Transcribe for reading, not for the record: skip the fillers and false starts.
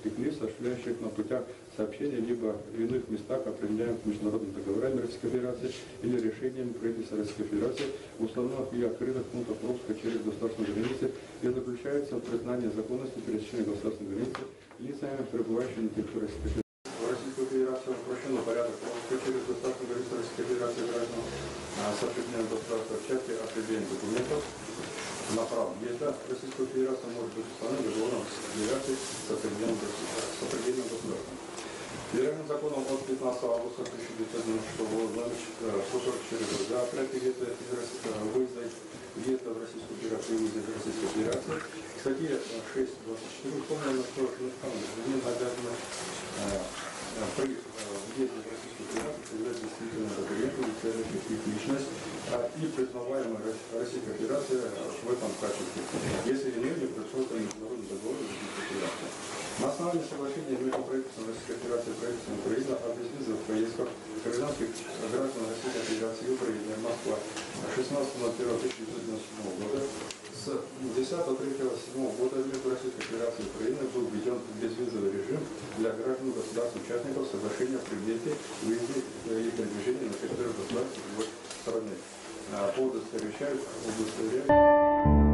лиц, осуществляющих на путях сообщения, либо в иных местах, определяемых международными договорами Российской Федерации или решениями правительства Российской Федерации, установленных и открытых пунктов пропуска через государственные границы, и заключается в признании законности пересечения государственной границы лицами, пребывающими на территории Российской Федерации. В Российскую Федерацию упрощенный порядок пропуска через государственную границу Российской Федерации граждан с определенным государством в части определения документов на право въезда в Российскую Федерацию может быть установлен договором Российской Федерации с определенным государством. Федеральным законом от 15 августа 1996 года номер 144 за открытие выезда в Российскую Федерацию и выезда из Российской Федерации статьи 6.24 установлено, что гражданин обязан при въезде в Российскую Федерацию проявлять действительно документы, удостоверяющих их личность и признаваемая Российской Федерации в этом качестве, если иные не предусмотрены международным договором Российской Федерации. На основании соглашения между правительством Российской Федерации и правительством Украины о безвизовых поездках гражданских граждан Российской Федерации и Украины Москва 16.01.1997 года с 10.03.07 года между Российской Федерацией и Украиной был введен безвизовый режим для граждан государств-участников соглашения о приезде, выезде и передвижении на территорию государства другой страны. По удостоверяющим